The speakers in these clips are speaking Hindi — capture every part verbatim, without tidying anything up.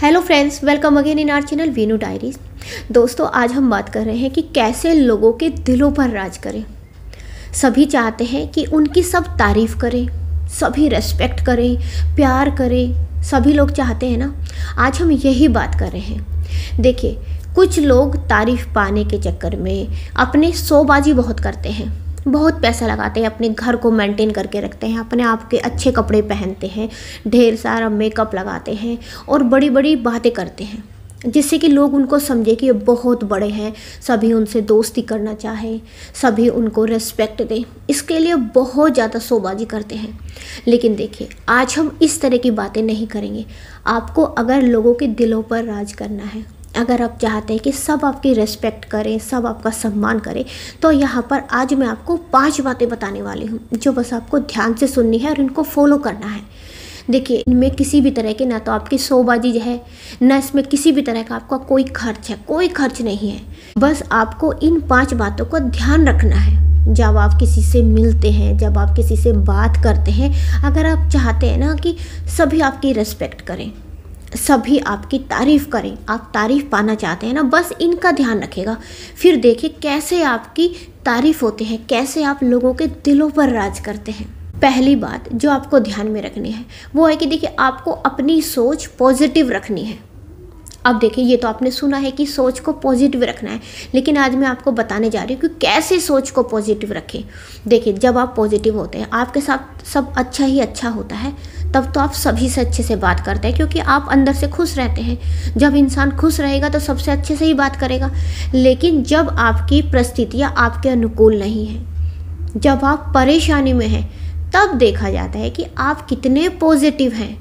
Hello friends, welcome again in our channel Veenu diaries. दोस्तों, आज हम बात कर रहे हैं कि कैसे लोगों के दिलों पर राज करें। सभी चाहते हैं कि उनकी सब तारीफ़ करें, सभी रेस्पेक्ट करें, प्यार करें, सभी लोग चाहते हैं ना। आज हम यही बात कर रहे हैं। देखिए, कुछ लोग तारीफ़ पाने के चक्कर में अपने शोबाजी बहुत करते हैं, बहुत पैसा लगाते हैं, अपने घर को मेंटेन करके रखते हैं, अपने आप के अच्छे कपड़े पहनते हैं, ढेर सारा मेकअप लगाते हैं और बड़ी बड़ी बातें करते हैं, जिससे कि लोग उनको समझे कि ये बहुत बड़े हैं, सभी उनसे दोस्ती करना चाहे, सभी उनको रेस्पेक्ट दें। इसके लिए बहुत ज़्यादा शोबाजी करते हैं। लेकिन देखिए, आज हम इस तरह की बातें नहीं करेंगे। आपको अगर लोगों के दिलों पर राज करना है, अगर आप चाहते हैं कि सब आपकी रेस्पेक्ट करें, सब आपका सम्मान करें, तो यहाँ पर आज मैं आपको पांच बातें बताने वाली हूँ, जो बस आपको ध्यान से सुननी है और इनको फॉलो करना है। देखिए, इनमें किसी भी तरह की ना तो आपकी शोबाजी जो है, ना इसमें किसी भी तरह का आपका कोई खर्च है, कोई खर्च नहीं है। बस आपको इन पाँच बातों का ध्यान रखना है जब आप किसी से मिलते हैं, जब आप किसी से बात करते हैं। अगर आप चाहते हैं ना कि सभी आपकी रेस्पेक्ट करें, सभी आपकी तारीफ़ करें, आप तारीफ़ पाना चाहते हैं ना, बस इनका ध्यान रखेगा। फिर देखिए कैसे आपकी तारीफ़ होती है, कैसे आप लोगों के दिलों पर राज करते हैं। पहली बात जो आपको ध्यान में रखनी है वो है कि देखिए, आपको अपनी सोच पॉजिटिव रखनी है। अब देखिए, ये तो आपने सुना है कि सोच को पॉजिटिव रखना है, लेकिन आज मैं आपको बताने जा रही हूँ कि कैसे सोच को पॉजिटिव रखें। देखिए, जब आप पॉजिटिव होते हैं, आपके साथ सब अच्छा ही अच्छा होता है, तब तो आप सभी से अच्छे से बात करते हैं, क्योंकि आप अंदर से खुश रहते हैं। जब इंसान खुश रहेगा तो सबसे अच्छे से ही बात करेगा। लेकिन जब आपकी परिस्थितियाँ आपके अनुकूल नहीं हैं, जब आप परेशानी में हैं, तब देखा जाता है कि आप कितने पॉजिटिव हैं।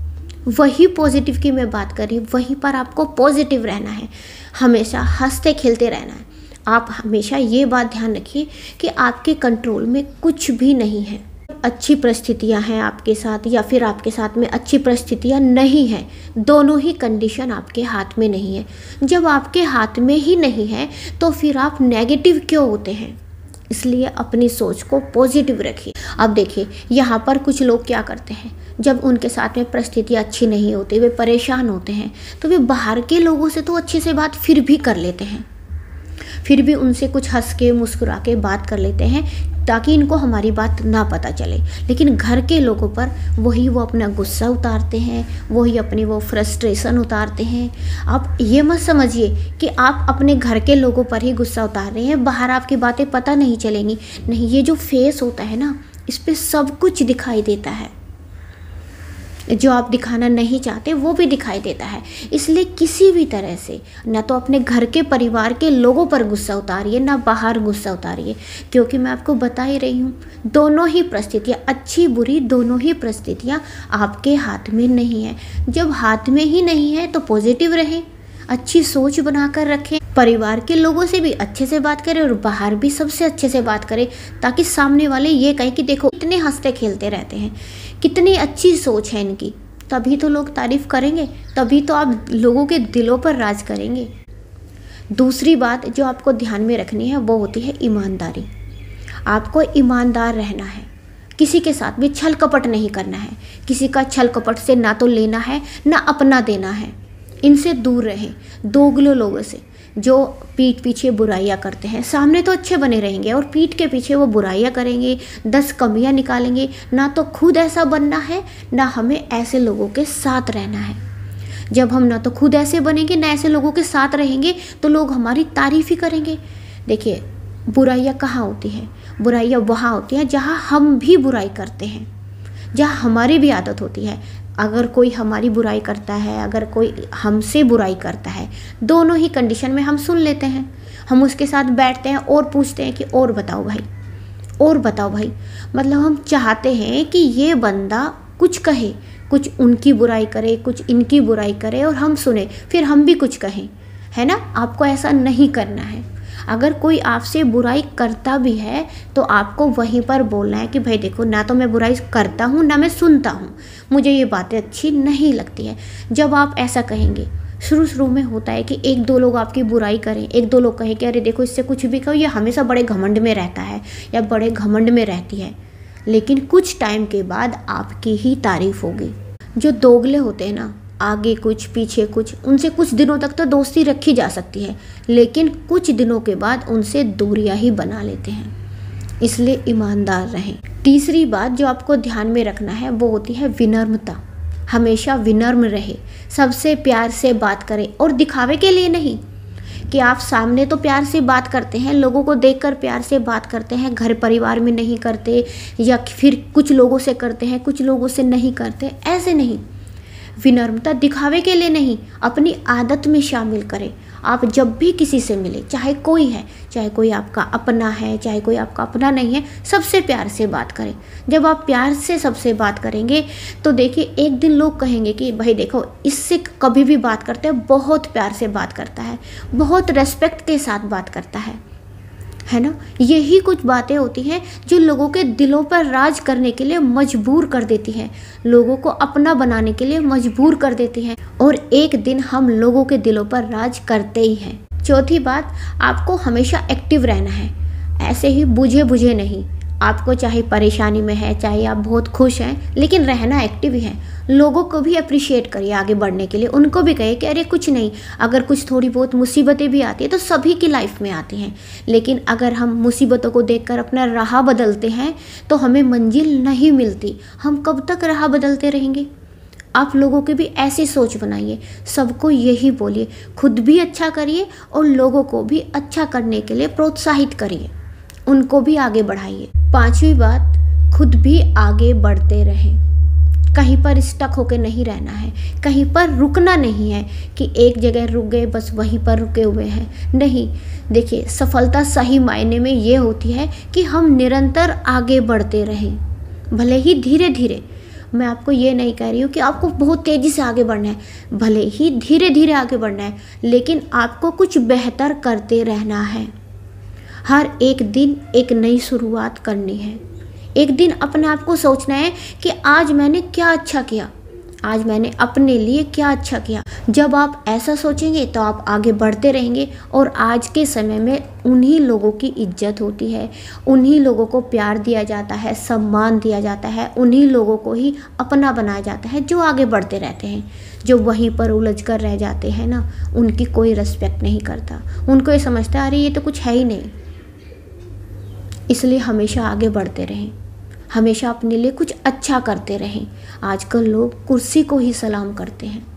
वही पॉजिटिव की मैं बात कर रही हूँ, वहीं पर आपको पॉजिटिव रहना है, हमेशा हंसते खेलते रहना है। आप हमेशा ये बात ध्यान रखिए कि आपके कंट्रोल में कुछ भी नहीं है। अच्छी परिस्थितियाँ हैं आपके साथ या फिर आपके साथ में अच्छी परिस्थितियाँ नहीं हैं, दोनों ही कंडीशन आपके हाथ में नहीं है। जब आपके हाथ में ही नहीं है तो फिर आप नेगेटिव क्यों होते हैं? इसलिए अपनी सोच को पॉजिटिव रखिए। अब देखिए, यहाँ पर कुछ लोग क्या करते हैं, जब उनके साथ में परिस्थितियाँ अच्छी नहीं होती, वे परेशान होते हैं, तो वे बाहर के लोगों से तो अच्छे से बात फिर भी कर लेते हैं, फिर भी उनसे कुछ हंस के मुस्कुरा के बात कर लेते हैं ताकि इनको हमारी बात ना पता चले। लेकिन घर के लोगों पर वही वो अपना गुस्सा उतारते हैं, वही अपनी वो फ्रस्ट्रेशन उतारते हैं। आप ये मत समझिए कि आप अपने घर के लोगों पर ही गुस्सा उतार रहे हैं, बाहर आपकी बातें पता नहीं चलेंगी। नहीं, ये जो फेस होता है ना, इस पर सब कुछ दिखाई देता है। जो आप दिखाना नहीं चाहते वो भी दिखाई देता है। इसलिए किसी भी तरह से ना तो अपने घर के परिवार के लोगों पर गुस्सा उतारिए, ना बाहर गुस्सा उतारिए, क्योंकि मैं आपको बता ही रही हूँ, दोनों ही परिस्थितियाँ, अच्छी बुरी दोनों ही परिस्थितियाँ आपके हाथ में नहीं है। जब हाथ में ही नहीं है तो पॉजिटिव रहें, अच्छी सोच बनाकर रखें, परिवार के लोगों से भी अच्छे से बात करें और बाहर भी सबसे अच्छे से बात करें, ताकि सामने वाले ये कहें कि देखो कितने हंसते खेलते रहते हैं, कितनी अच्छी सोच है इनकी। तभी तो लोग तारीफ़ करेंगे, तभी तो आप लोगों के दिलों पर राज करेंगे। दूसरी बात जो आपको ध्यान में रखनी है वो होती है ईमानदारी। आपको ईमानदार रहना है, किसी के साथ भी छल कपट नहीं करना है। किसी का छल कपट से ना तो लेना है ना अपना देना है। इनसे दूर रहें, दोगले लोगों से, जो पीठ पीछे बुराइयां करते हैं। सामने तो अच्छे बने रहेंगे और पीठ के पीछे वो बुराइयां करेंगे, दस कमियां निकालेंगे। ना तो खुद ऐसा बनना है, ना हमें ऐसे लोगों के साथ रहना है। जब हम ना तो खुद ऐसे बनेंगे ना ऐसे लोगों के साथ रहेंगे, तो लोग हमारी तारीफ़ ही करेंगे। देखिए, बुराइयां कहाँ होती हैं? बुराइयां वहाँ होती हैं जहाँ हम भी बुराई करते हैं, जहाँ हमारी भी आदत होती है। अगर कोई हमारी बुराई करता है, अगर कोई हमसे बुराई करता है, दोनों ही कंडीशन में हम सुन लेते हैं। हम उसके साथ बैठते हैं और पूछते हैं कि और बताओ भाई, और बताओ भाई। मतलब हम चाहते हैं कि ये बंदा कुछ कहे, कुछ उनकी बुराई करे, कुछ इनकी बुराई करे और हम सुने, फिर हम भी कुछ कहें, है ना। आपको ऐसा नहीं करना है। अगर कोई आपसे बुराई करता भी है तो आपको वहीं पर बोलना है कि भाई देखो, ना तो मैं बुराई करता हूँ ना मैं सुनता हूँ, मुझे ये बातें अच्छी नहीं लगती है। जब आप ऐसा कहेंगे, शुरू शुरू में होता है कि एक दो लोग आपकी बुराई करें, एक दो लोग कहें कि अरे देखो इससे कुछ भी कहो, ये हमेशा बड़े घमंड में रहता है या बड़े घमंड में रहती है। लेकिन कुछ टाइम के बाद आपकी ही तारीफ होगी। जो दोगले होते हैं ना, आगे कुछ पीछे कुछ, उनसे कुछ दिनों तक तो दोस्ती रखी जा सकती है, लेकिन कुछ दिनों के बाद उनसे दूरियां ही बना लेते हैं। इसलिए ईमानदार रहें। तीसरी बात जो आपको ध्यान में रखना है वो होती है विनम्रता। हमेशा विनम्र रहे, सबसे प्यार से बात करें, और दिखावे के लिए नहीं कि आप सामने तो प्यार से बात करते हैं, लोगों को देखकर प्यार से बात करते हैं, घर परिवार में नहीं करते, या फिर कुछ लोगों से करते हैं कुछ लोगों से नहीं करते, ऐसे नहीं। विनम्रता दिखावे के लिए नहीं, अपनी आदत में शामिल करें। आप जब भी किसी से मिले, चाहे कोई है, चाहे कोई आपका अपना है, चाहे कोई आपका अपना नहीं है, सबसे प्यार से बात करें। जब आप प्यार से सबसे बात करेंगे तो देखिए एक दिन लोग कहेंगे कि भाई देखो इससे कभी भी बात करते हैं, बहुत प्यार से बात करता है, बहुत रेस्पेक्ट के साथ बात करता है, है ना। यही कुछ बातें होती हैं जो लोगों के दिलों पर राज करने के लिए मजबूर कर देती हैं, लोगों को अपना बनाने के लिए मजबूर कर देती हैं, और एक दिन हम लोगों के दिलों पर राज करते ही हैं। चौथी बात, आपको हमेशा एक्टिव रहना है, ऐसे ही बुझे बुझे नहीं। आपको चाहे परेशानी में है, चाहे आप बहुत खुश हैं, लेकिन रहना एक्टिव ही है। लोगों को भी अप्रिशिएट करिए आगे बढ़ने के लिए, उनको भी कहिए कि अरे कुछ नहीं, अगर कुछ थोड़ी बहुत मुसीबतें भी आती हैं तो सभी की लाइफ में आती हैं, लेकिन अगर हम मुसीबतों को देखकर अपना राह बदलते हैं तो हमें मंजिल नहीं मिलती। हम कब तक राह बदलते रहेंगे। आप लोगों की भी ऐसी सोच बनाइए, सबको यही बोलिए, खुद भी अच्छा करिए और लोगों को भी अच्छा करने के लिए प्रोत्साहित करिए, उनको भी आगे बढ़ाइए। पांचवी बात, खुद भी आगे बढ़ते रहें। कहीं पर स्टक होकर नहीं रहना है, कहीं पर रुकना नहीं है कि एक जगह रुक गए बस वहीं पर रुके हुए हैं, नहीं। देखिए सफलता सही मायने में ये होती है कि हम निरंतर आगे बढ़ते रहें, भले ही धीरे धीरे। मैं आपको ये नहीं कह रही हूँ कि आपको बहुत तेज़ी से आगे बढ़ना है, भले ही धीरे धीरे आगे बढ़ना है, लेकिन आपको कुछ बेहतर करते रहना है। हर एक दिन एक नई शुरुआत करनी है। एक दिन अपने आप को सोचना है कि आज मैंने क्या अच्छा किया, आज मैंने अपने लिए क्या अच्छा किया। जब आप ऐसा सोचेंगे तो आप आगे बढ़ते रहेंगे, और आज के समय में उन्हीं लोगों की इज्जत होती है, उन्हीं लोगों को प्यार दिया जाता है, सम्मान दिया जाता है, उन्हीं लोगों को ही अपना बनाया जाता है जो आगे बढ़ते रहते हैं। जो वहीं पर उलझ कर रह जाते हैं ना, उनकी कोई रिस्पेक्ट नहीं करता, उनको ये समझता है अरे ये तो कुछ है ही नहीं। इसलिए हमेशा आगे बढ़ते रहें, हमेशा अपने लिए कुछ अच्छा करते रहें। आजकल लोग कुर्सी को ही सलाम करते हैं।